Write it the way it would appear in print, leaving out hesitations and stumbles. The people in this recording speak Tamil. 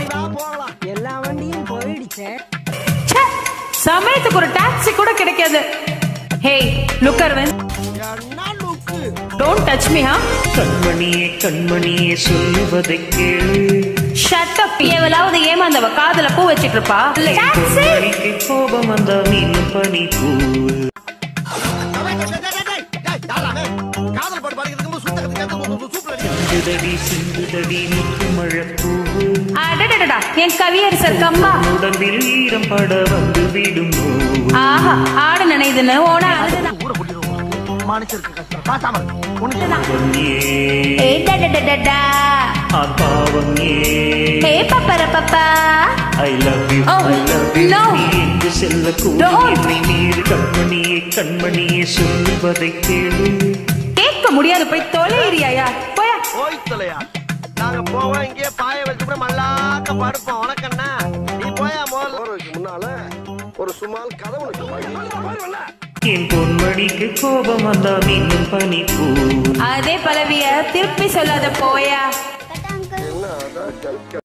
எல்லா வண்டியும் போயிடுச்சு. சமயத்துக்கு ஒரு டாக்ஸி கூட கிடைக்காது. Hey look Arvind, don't touch me. கண்மணியே கண்மணியே சொல்லுவதை கேளு. Shut up. எவளாவது ஏமாந்தவ காதுல பூ வச்சிட்டு இருப்பா. கண்மணிக்கு கோபம் வந்தா மீனும் பனி பூ. சிந்துதடி சிந்துதடி முத்து மழப்பூ. அடடடடா, என் கவியரசர் கம்பா. உடம்பில் ஈரம் பட வந்து விடும். ஆஹா, ஆடு நினைதுன்னு ஓனா அழுதுதான். கண்மணியே கண்மணியே சொல்லுவதை கேளு. கேட்க முடியாது, போய் தொலைறியா. போயா போய் தொலையா. நாங்க போவோம், இங்கே பாய வச்சு மல்லாக்க படுப்போம். உனக்கண்ணா நீ போயா மோலுக்கு முன்னால ஒரு சுமால் கதவு. என் பொன்மணிக்கு கோபம் வந்தா மீண்டும் பனி பூ. அதே பலவிய திருப்பி சொல்லாத போயா.